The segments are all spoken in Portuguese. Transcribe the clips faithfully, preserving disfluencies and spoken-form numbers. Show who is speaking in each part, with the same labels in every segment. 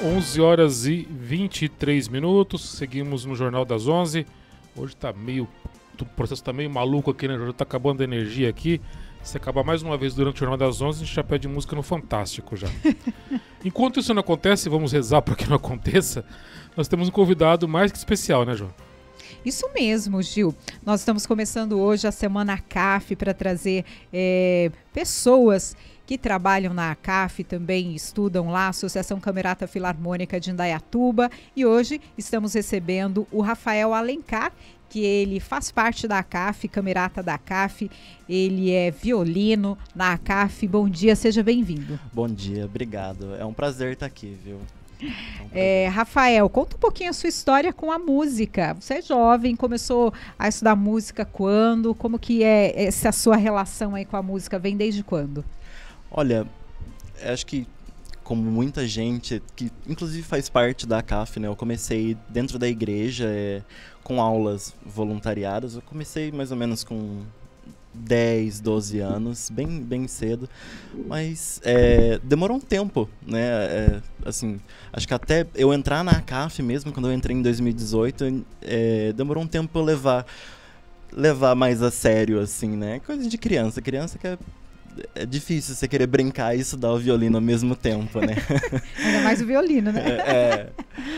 Speaker 1: onze horas e vinte e três minutos, seguimos no Jornal das onze. Hoje tá meio, o processo tá meio maluco aqui, né? Já tá acabando a energia aqui. Se acabar mais uma vez durante o Jornal das onze, a gente já pede música no Fantástico já. Enquanto isso não acontece, vamos rezar para que não aconteça, nós temos um convidado mais que especial, né, João?
Speaker 2: Isso mesmo, Gil. Nós estamos começando hoje a Semana C A F para trazer é, pessoas que trabalham na A C A F, também estudam lá, Associação Camerata Filarmônica de Indaiatuba. E hoje estamos recebendo o Rafael Alencar, que ele faz parte da A C A F, Camerata da A C A F, ele é violino na A C A F. Bom dia, seja bem-vindo.
Speaker 3: Bom dia, obrigado. É um prazer estar aqui, viu?
Speaker 2: É, Rafael, conta um pouquinho a sua história com a música. Você é jovem, começou a estudar música quando? Como que é essa sua relação aí com a música? Vem desde quando?
Speaker 3: Olha, acho que como muita gente, que inclusive faz parte da A C A F, né? Eu comecei dentro da igreja, é, com aulas voluntariadas. Eu comecei mais ou menos com dez, doze anos, bem, bem cedo, mas é, demorou um tempo, né, é, assim, acho que até eu entrar na A C A F mesmo, quando eu entrei em dois mil e dezoito, é, demorou um tempo pra eu levar, levar mais a sério, assim, né, coisa de criança, criança que é, é difícil você querer brincar e estudar o violino ao mesmo tempo, né.
Speaker 2: Ainda mais o violino, né.
Speaker 3: é,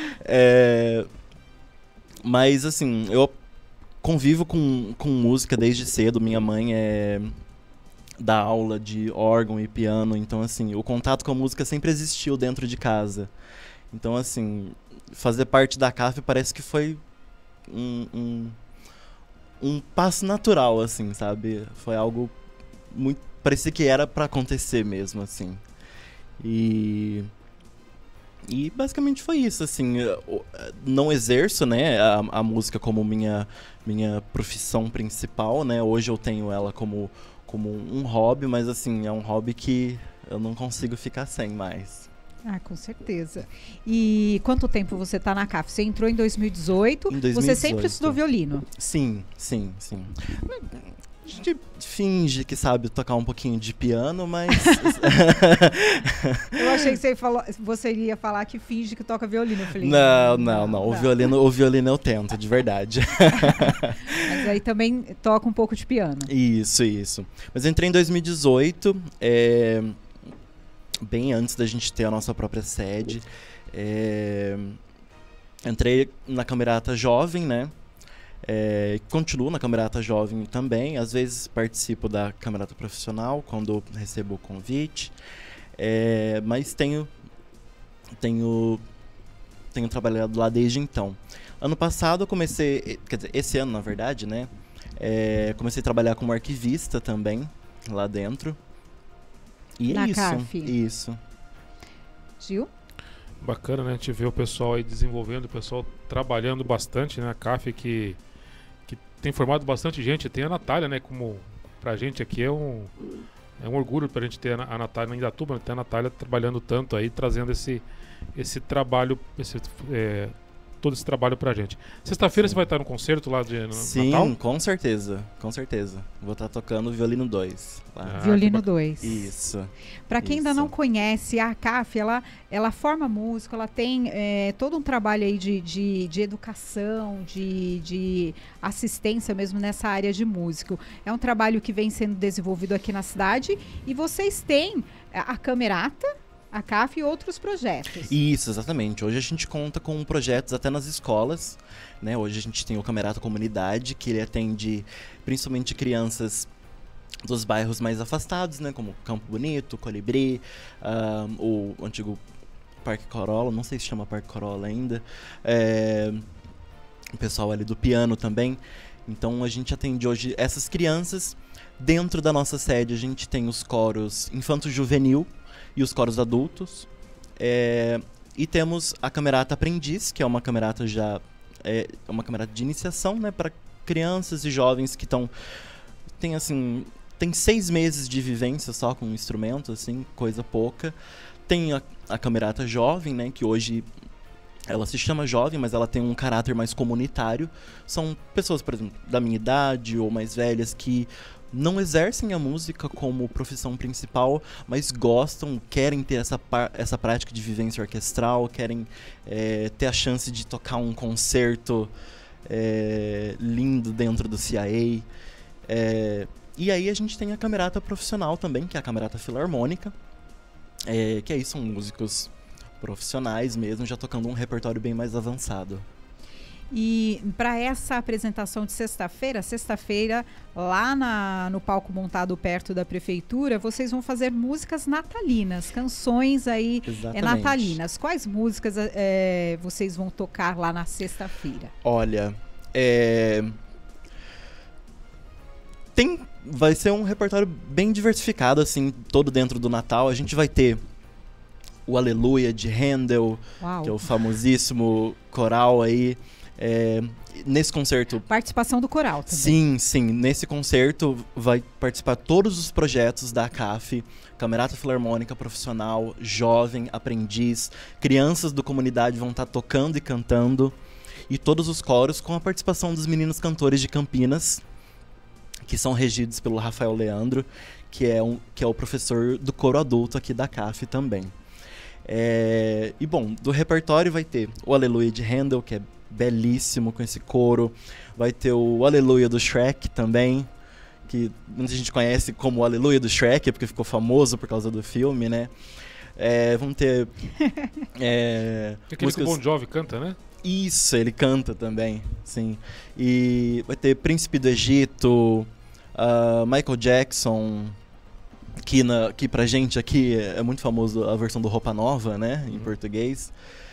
Speaker 3: é, mas, assim, eu convivo com, com música desde cedo. Minha mãe é dá aula de órgão e piano, então assim, o contato com a música sempre existiu dentro de casa. Então assim, fazer parte da C A F parece que foi um, um, um passo natural, assim, sabe? Foi algo muito... parecia que era pra acontecer mesmo, assim. E... E basicamente foi isso, assim, eu não exerço, né, a, a música como minha, minha profissão principal, né, hoje eu tenho ela como, como um hobby, mas assim, é um hobby que eu não consigo ficar sem mais.
Speaker 2: Ah, com certeza. E quanto tempo você está na C A F? Você entrou em dois mil e dezoito,
Speaker 3: em dois mil e dezoito.
Speaker 2: Você sempre estudou violino?
Speaker 3: Sim, sim, sim. A gente finge que sabe tocar um pouquinho de piano, mas...
Speaker 2: Eu achei que você, falou, você iria falar que finge que toca violino. Eu falei,
Speaker 3: não, não, não, não. O, violino, o violino eu tento, de verdade.
Speaker 2: Mas aí também toca um pouco de piano.
Speaker 3: Isso, isso. Mas eu entrei em dois mil e dezoito, é, bem antes da gente ter a nossa própria sede. É, entrei na Camerata Jovem, né? É, continuo na Camerata Jovem também, às vezes participo da Camerata Profissional quando recebo o convite, é, mas tenho, tenho, tenho trabalhado lá desde então. Ano passado eu comecei, quer dizer, esse ano na verdade, né, é, comecei a trabalhar como arquivista também, lá dentro. E
Speaker 2: na
Speaker 3: é isso.
Speaker 2: C A F.
Speaker 3: Isso.
Speaker 2: Gil?
Speaker 1: Bacana, né, a gente vê o pessoal aí desenvolvendo, o pessoal trabalhando bastante, né, a C A F que... que tem formado bastante gente. Tem a Natália, né, como pra gente aqui é um, é um orgulho pra gente ter a, a Natália em Indaiatuba, né, ter a Natália trabalhando tanto aí, trazendo esse, esse trabalho, esse, é, todo esse trabalho pra gente. Sexta-feira você vai estar no concerto lá de no,
Speaker 3: Sim,
Speaker 1: Natal?
Speaker 3: com certeza, com certeza. Vou estar tocando Violino dois.
Speaker 1: Ah,
Speaker 2: Violino dois.
Speaker 3: Isso.
Speaker 2: Para quem
Speaker 3: isso.
Speaker 2: ainda não conhece, a C A F, ela, ela forma músico, ela tem é, todo um trabalho aí de, de, de educação, de, de assistência mesmo nessa área de músico. É um trabalho que vem sendo desenvolvido aqui na cidade e vocês têm a, a Camerata, a C A F e outros projetos.
Speaker 3: Isso, exatamente. Hoje a gente conta com projetos até nas escolas, né? Hoje a gente tem o Camerata Comunidade, que ele atende principalmente crianças dos bairros mais afastados, né? Como Campo Bonito, Colibri, um, o antigo Parque Corolla, não sei se chama Parque Corolla ainda, é, o pessoal ali do piano também. Então a gente atende hoje essas crianças. Dentro da nossa sede a gente tem os coros infanto-juvenil e os coros adultos. É, e temos a Camerata Aprendiz, que é uma camerata já é uma camerata de iniciação, né, para crianças e jovens que estão tem assim tem seis meses de vivência só com o instrumento, assim, coisa pouca. Tem a, a Camerata Jovem, né, que hoje Ela se chama jovem, mas ela tem um caráter mais comunitário. São pessoas, por exemplo, da minha idade ou mais velhas que não exercem a música como profissão principal, mas gostam, querem ter essa, essa prática de vivência orquestral, querem é, ter a chance de tocar um concerto é, lindo dentro do C I A. É, e aí a gente tem a camerata profissional também, que é a camerata filarmônica, é, que aí são músicos profissionais mesmo, já tocando um repertório bem mais avançado.
Speaker 2: E para essa apresentação de sexta-feira, sexta-feira, lá na, no palco montado perto da prefeitura, vocês vão fazer músicas natalinas, canções aí é, natalinas. Quais músicas é, vocês vão tocar lá na sexta-feira?
Speaker 3: Olha, é... tem, vai ser um repertório bem diversificado, assim, todo dentro do Natal. A gente vai ter o Aleluia de Handel, Uau. que é o famosíssimo coral aí. É, nesse concerto...
Speaker 2: Participação do coral também.
Speaker 3: Sim, sim. Nesse concerto vai participar todos os projetos da C A F, Camerata Filarmônica Profissional, Jovem, Aprendiz, crianças da comunidade vão estar tocando e cantando, e todos os coros com a participação dos meninos cantores de Campinas, que são regidos pelo Rafael Leandro, que é, um, que é o professor do coro adulto aqui da C A F também. É, e bom, do repertório vai ter o Aleluia de Handel, que é belíssimo com esse coro. Vai ter o Aleluia do Shrek também, que muita gente conhece como o Aleluia do Shrek, porque ficou famoso por causa do filme, né? É, vamos ter... é,
Speaker 1: Tem aquele músicas... que o Bon Jovi canta, né?
Speaker 3: Isso, ele canta também, sim. E vai ter Príncipe do Egito, uh, Michael Jackson... Que, na, que pra gente aqui é muito famoso a versão do Roupa Nova, né? Em uhum. português.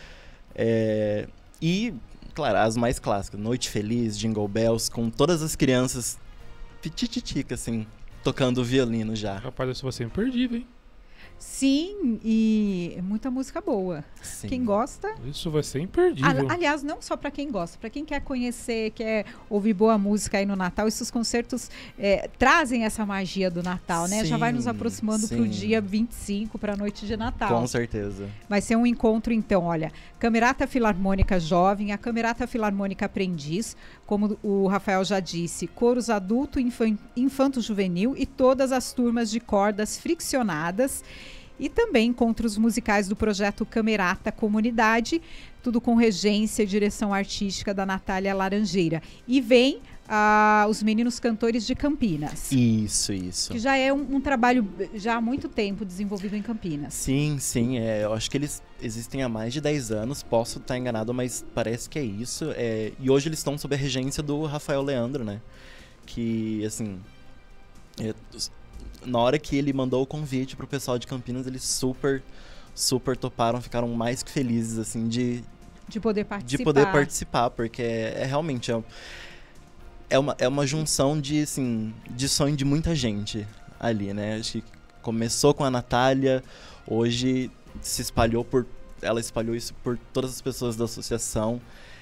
Speaker 3: É, e, claro, as mais clássicas. Noite Feliz, Jingle Bells, com todas as crianças pitititica, assim, tocando violino já.
Speaker 1: Rapaz, isso vai ser imperdível, hein?
Speaker 2: Sim, e muita música boa. Sim. Quem gosta...
Speaker 1: Isso vai ser imperdível.
Speaker 2: Aliás, não só para quem gosta, para quem quer conhecer, quer ouvir boa música aí no Natal, esses concertos é, trazem essa magia do Natal, né? Sim, já vai nos aproximando para o dia vinte e cinco, para a noite de Natal.
Speaker 3: Com certeza.
Speaker 2: Vai ser um encontro, então, olha, Camerata Filarmônica Jovem, a Camerata Filarmônica Aprendiz, como o Rafael já disse, coros adulto, infan, infanto-juvenil e todas as turmas de cordas friccionadas. E também encontros musicais do projeto Camerata Comunidade, tudo com regência e direção artística da Natália Laranjeira. E vem ah, os Meninos Cantores de Campinas.
Speaker 3: Isso, isso.
Speaker 2: Que já é um, um trabalho já há muito tempo desenvolvido em Campinas.
Speaker 3: Sim, sim. É, eu acho que eles existem há mais de dez anos, posso estar enganado, mas parece que é isso. É, e hoje eles estão sob a regência do Rafael Leandro, né? Que, assim... É, na hora que ele mandou o convite pro pessoal de Campinas, eles super, super toparam, ficaram mais que felizes, assim, de...
Speaker 2: De poder participar.
Speaker 3: De poder participar, porque é, é realmente... É, é, uma, é uma junção de, assim, de sonho de muita gente ali, né? Acho que começou com a Natália, hoje se espalhou por... Ela espalhou isso por todas as pessoas da associação.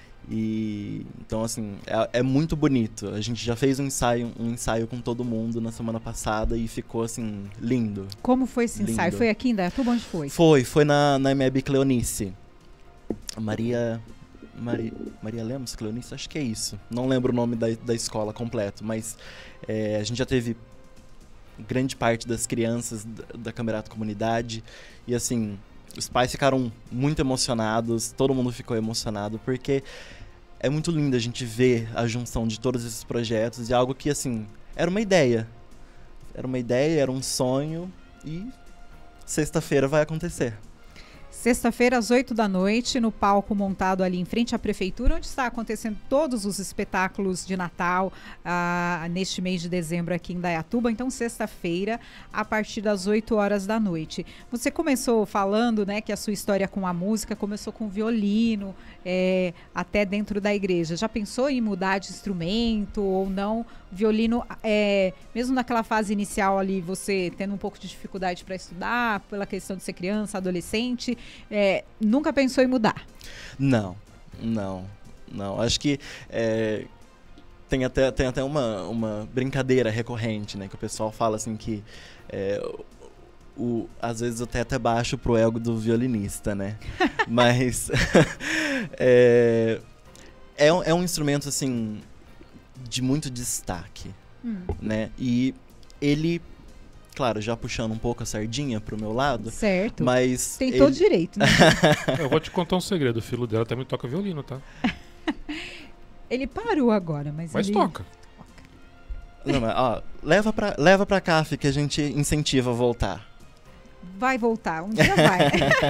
Speaker 3: E então, assim, é, é muito bonito. A gente já fez um ensaio, um ensaio com todo mundo na semana passada e ficou, assim, lindo.
Speaker 2: Como foi esse
Speaker 3: lindo.
Speaker 2: ensaio? Foi aqui em Indaiatuba? Onde foi?
Speaker 3: Foi, foi na, na M E B Cleonice. Maria, Maria... Maria Lemos Cleonice? Acho que é isso. Não lembro o nome da, da escola completo, mas é, a gente já teve grande parte das crianças da, da Camerata Comunidade. E, assim... Os pais ficaram muito emocionados, todo mundo ficou emocionado, porque é muito lindo a gente ver a junção de todos esses projetos e algo que, assim, era uma ideia. Era uma ideia, era um sonho e sexta-feira vai acontecer.
Speaker 2: Sexta-feira, às oito da noite, no palco montado ali em frente à prefeitura, onde está acontecendo todos os espetáculos de Natal ah, neste mês de dezembro aqui em Indaiatuba. Então, sexta-feira, a partir das oito horas da noite. Você começou falando, né, que a sua história com a música começou com violino, é, até dentro da igreja. Já pensou em mudar de instrumento ou não? Violino, é, mesmo naquela fase inicial ali, você tendo um pouco de dificuldade para estudar, pela questão de ser criança, adolescente, é, nunca pensou em mudar?
Speaker 3: Não, não, não. Acho que é, tem até, tem até uma, uma brincadeira recorrente, né? Que o pessoal fala assim que é, o, às vezes o teto é baixo pro ego do violinista, né? Mas é, é, um- é um instrumento, assim, de muito destaque,
Speaker 2: Hum,
Speaker 3: né? E ele, claro, já puxando um pouco a sardinha pro meu lado,
Speaker 2: certo.
Speaker 3: mas
Speaker 2: Tem
Speaker 3: ele-
Speaker 2: todo direito, né?
Speaker 1: Eu vou te contar um segredo. O filho dela também toca violino, tá?
Speaker 2: Ele parou agora, mas,
Speaker 1: Mas
Speaker 2: ele...
Speaker 1: toca.
Speaker 3: Não, mas, ó, leva pra, leva pra C A F que a gente incentiva a voltar.
Speaker 2: Vai voltar, um dia vai.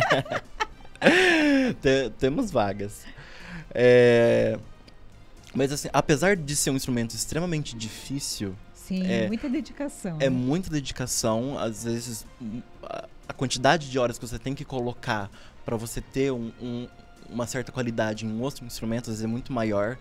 Speaker 3: Te- temos vagas. É, mas assim, apesar de ser um instrumento extremamente difícil,
Speaker 2: Sim,
Speaker 3: É-
Speaker 2: muita dedicação.
Speaker 3: é
Speaker 2: né?
Speaker 3: muita dedicação. Às vezes, hum, a, a quantidade de horas que você tem que colocar para você ter um- um- uma certa qualidade em um outro instrumento, às vezes é muito maior.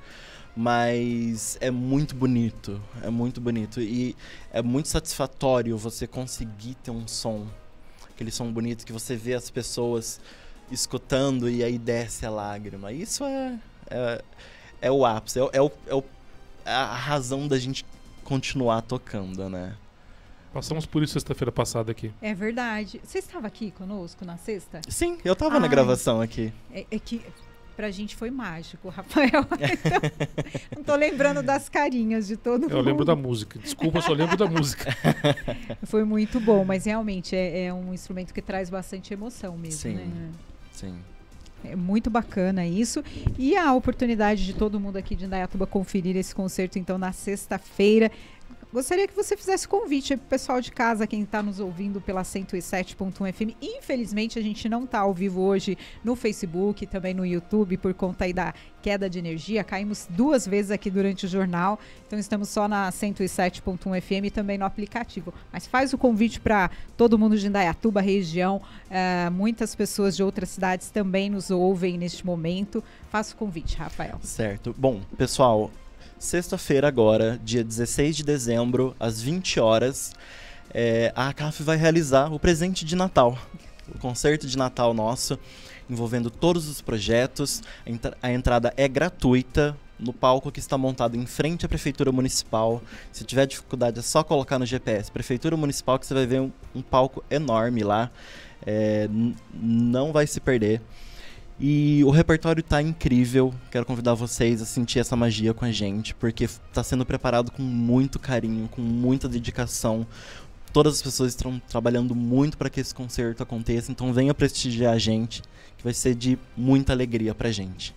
Speaker 3: Mas é muito bonito, é muito bonito. E é muito satisfatório você conseguir ter um som, aquele som bonito que você vê as pessoas escutando e aí desce a lágrima. Isso é, é, é o ápice, é, o- é, o- é o- é a razão da gente continuar tocando, né?
Speaker 1: Passamos por isso sexta-feira passada aqui.
Speaker 2: É verdade. Você estava aqui conosco na sexta?
Speaker 3: Sim, eu tava na
Speaker 2: Ai.
Speaker 3: gravação aqui.
Speaker 2: É, é que pra gente foi mágico, Rafael. Então, não tô lembrando das carinhas de todo mundo.
Speaker 1: Eu lembro da música. Desculpa, eu só lembro da música.
Speaker 2: Foi muito bom, mas realmente é, é um instrumento que traz bastante emoção mesmo,
Speaker 3: Sim.
Speaker 2: né?
Speaker 3: Sim.
Speaker 2: É muito bacana isso. E a oportunidade de todo mundo aqui de Indaiatuba conferir esse concerto, então, na sexta-feira. Gostaria que você fizesse convite aí pro pessoal de casa, quem está nos ouvindo pela cento e sete ponto um F M. Infelizmente, a gente não está ao vivo hoje no Facebook, também no YouTube, por conta aí da queda de energia. Caímos duas vezes aqui durante o jornal, então estamos só na cento e sete ponto um F M e também no aplicativo. Mas faz o convite para todo mundo de Indaiatuba, região. eh, muitas pessoas de outras cidades também nos ouvem neste momento. Faça o convite, Rafael.
Speaker 3: Certo. Bom, pessoal, sexta-feira agora, dia dezesseis de dezembro, às vinte horas, é, a C A F vai realizar o presente de Natal. O concerto de Natal nosso, envolvendo todos os projetos. A, entra- a entrada é gratuita no palco que está montado em frente à Prefeitura Municipal. Se tiver dificuldade, é só colocar no G P S Prefeitura Municipal que você vai ver um, um palco enorme lá. É, n- não vai se perder. E o repertório tá incrível. Quero convidar vocês a sentir essa magia com a gente, porque está sendo preparado com muito carinho, com muita dedicação. Todas as pessoas estão trabalhando muito para que esse concerto aconteça, então venha prestigiar a gente, que vai ser de muita alegria pra gente.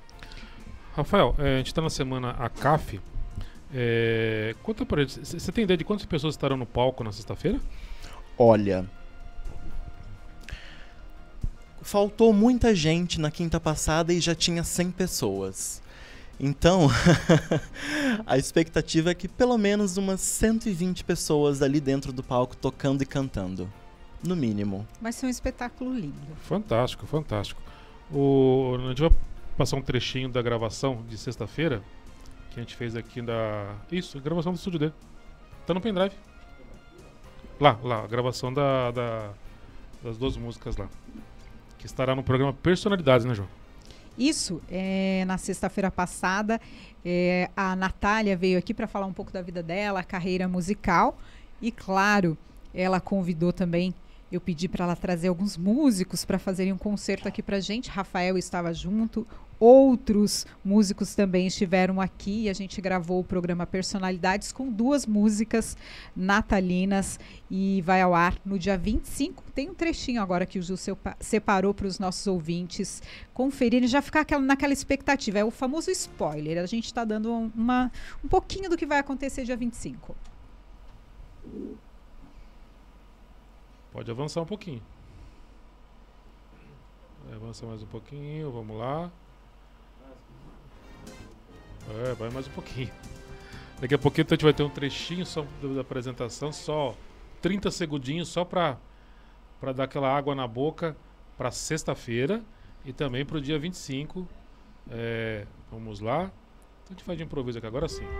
Speaker 1: Rafael, é, a gente está na semana A C A F. É, conta pra gente, você tem ideia de quantas pessoas estarão no palco na sexta-feira?
Speaker 3: Olha, faltou muita gente na quinta passada e já tinha cem pessoas. Então, a expectativa é que pelo menos umas cento e vinte pessoas ali dentro do palco tocando e cantando. No mínimo.
Speaker 2: Vai ser um espetáculo lindo.
Speaker 1: Fantástico, fantástico. O, a gente vai passar um trechinho da gravação de sexta-feira que a gente fez aqui da. Isso, a gravação do estúdio dele. Tá no pendrive. Lá, lá, a gravação da, da- das duas músicas lá. Que estará no programa Personalidades, né, João?
Speaker 2: Isso, é, na sexta-feira passada, é, a Natália veio aqui para falar um pouco da vida dela, a carreira musical. E, claro, ela convidou também, eu pedi para ela trazer alguns músicos para fazerem um concerto aqui para gente. Rafael estava junto, outros músicos também estiveram aqui e a gente gravou o programa Personalidades com duas músicas natalinas e vai ao ar no dia vinte e cinco. Tem um trechinho agora que o Gil sepa- separou para os nossos ouvintes conferirem, já ficar aquela, naquela expectativa. É o famoso spoiler. A gente está dando um, uma, um pouquinho do que vai acontecer dia vinte e cinco.
Speaker 1: Pode avançar um pouquinho. Avança mais um pouquinho, vamos lá. É, vai mais um pouquinho. Daqui a pouquinho então, a gente vai ter um trechinho só da, da apresentação, só trinta segundinhos, só pra, pra dar aquela água na boca pra sexta-feira e também pro dia vinte e cinco. É, vamos lá. Então a gente faz de improviso aqui agora sim.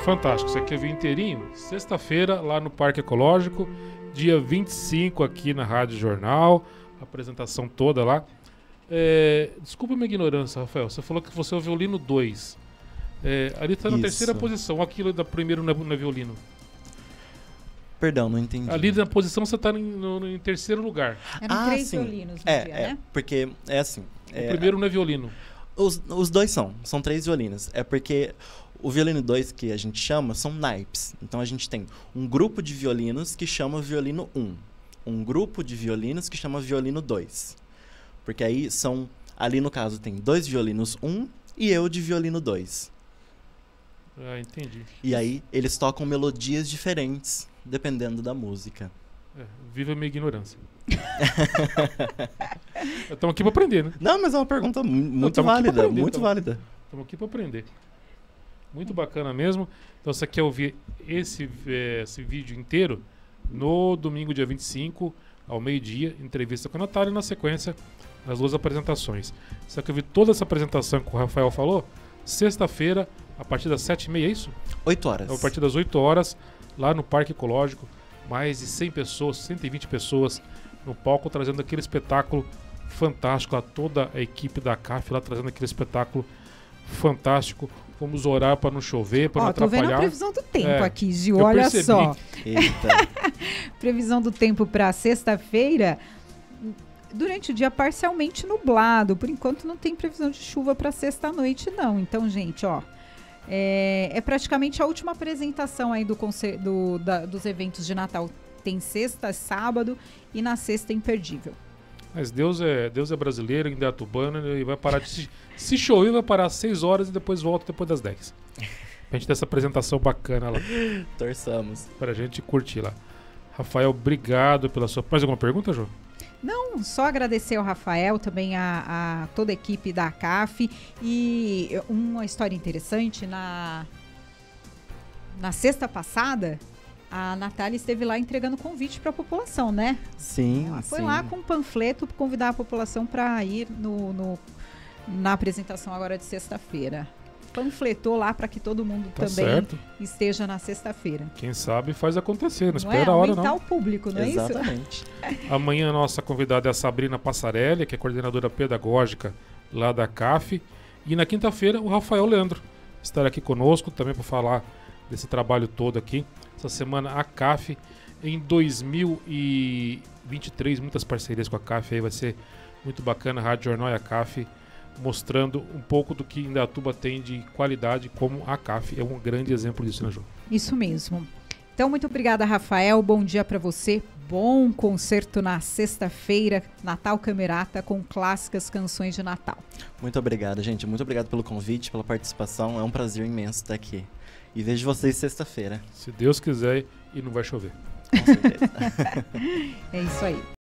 Speaker 1: Fantástico, isso aqui eu vi inteirinho. Sexta-feira, lá no Parque Ecológico, dia vinte e cinco aqui na Rádio Jornal, apresentação toda lá. É, desculpa a minha ignorância, Rafael, você falou que você é o violino dois. É, ali está na
Speaker 3: Isso.
Speaker 1: terceira posição, aquilo da primeiro não é, não é violino.
Speaker 3: Perdão, não entendi.
Speaker 1: Ali na posição você está em terceiro lugar.
Speaker 2: Eram
Speaker 3: Ah,
Speaker 2: três
Speaker 3: sim.
Speaker 2: violinos no
Speaker 3: É,
Speaker 2: dia,
Speaker 3: é,
Speaker 2: né?
Speaker 3: porque é assim.
Speaker 1: O
Speaker 3: é,
Speaker 1: primeiro não é violino.
Speaker 3: Os, os dois são, são três violinos. É porque o violino dois que a gente chama são naipes. Então a gente tem um grupo de violinos que chama violino um. Um grupo de violinos que chama violino dois. Porque aí são, ali no caso tem dois violinos um e eu de violino dois.
Speaker 1: Ah, entendi.
Speaker 3: E aí eles tocam melodias diferentes, dependendo da música.
Speaker 1: É, viva a minha ignorância. Estamos aqui para aprender, né?
Speaker 3: Não, mas é uma pergunta mu- muito
Speaker 1: tamo aqui pra
Speaker 3: válida,
Speaker 1: aprender,
Speaker 3: muito
Speaker 1: tamo-
Speaker 3: válida.
Speaker 1: Estamos aqui para aprender. Muito bacana mesmo. Então, você quer ouvir esse, eh, esse vídeo inteiro no domingo, dia vinte e cinco, ao meio-dia, entrevista com a Natália, e na sequência, as duas apresentações. Você quer ouvir toda essa apresentação que o Rafael falou? Sexta-feira, a partir das sete e meia, é isso?
Speaker 3: Oito horas.
Speaker 1: A partir das oito horas, lá no Parque Ecológico, mais de cem pessoas, cento e vinte pessoas no palco, trazendo aquele espetáculo fantástico, a toda a equipe da C A F lá trazendo aquele espetáculo fantástico. Vamos orar para não chover, para não
Speaker 2: Ó, tô vendo a
Speaker 1: atrapalhar.
Speaker 2: previsão do tempo
Speaker 1: É,
Speaker 2: aqui, Gil.
Speaker 1: eu
Speaker 2: Olha
Speaker 1: percebi.
Speaker 2: só.
Speaker 3: Eita.
Speaker 2: Previsão do tempo para sexta-feira. Durante o dia parcialmente nublado. Por enquanto não tem previsão de chuva para sexta-noite, não. Então, gente, ó. É, é praticamente a última apresentação aí do, concer- do- da- dos eventos de Natal. Tem sexta, sábado e na sexta imperdível.
Speaker 1: Mas Deus é, Deus é brasileiro, ainda é atubano, e vai parar de se, se chover, vai parar às seis horas e depois volta depois das dez. Pra gente ter essa apresentação bacana lá,
Speaker 3: Torçamos.
Speaker 1: pra gente curtir lá. Rafael, obrigado pela sua... Mais alguma pergunta, Jô?
Speaker 2: Não, só agradecer ao Rafael, também a, a toda a equipe da C A F. E uma história interessante, na, na sexta passada, a Natália esteve lá entregando convite para a população, né?
Speaker 3: Sim,
Speaker 2: Ela foi
Speaker 3: sim.
Speaker 2: lá com um panfleto para convidar a população para ir no, no- na apresentação agora de sexta-feira. Panfletou lá para que todo mundo
Speaker 1: Tá
Speaker 2: também
Speaker 1: certo.
Speaker 2: esteja na sexta-feira.
Speaker 1: Quem sabe faz acontecer, não,
Speaker 2: Não
Speaker 1: espera
Speaker 2: é?
Speaker 1: a hora
Speaker 2: Aumentar
Speaker 1: não.
Speaker 2: o público, não é isso?
Speaker 3: Exatamente.
Speaker 1: Amanhã a nossa convidada é a Sabrina Passarelli, que é coordenadora pedagógica lá da C A F. E na quinta-feira o Rafael Leandro estará aqui conosco também para falar desse trabalho todo aqui. Essa semana a C A F em dois mil e vinte e três, muitas parcerias com a C A F aí, vai ser muito bacana. A Rádio Jornal e a C A F mostrando um pouco do que Indaiatuba tem de qualidade, como a C A F é um grande exemplo disso, né, Ju?
Speaker 2: Isso mesmo. Então, muito obrigada, Rafael. Bom dia para você. Bom concerto na sexta-feira, Natal Camerata, com clássicas canções de Natal.
Speaker 3: Muito obrigado, gente. Muito obrigado pelo convite, pela participação. É um prazer imenso estar aqui. E vejo vocês sexta-feira.
Speaker 1: Se Deus quiser e não vai chover.
Speaker 3: Com certeza.
Speaker 2: É isso aí.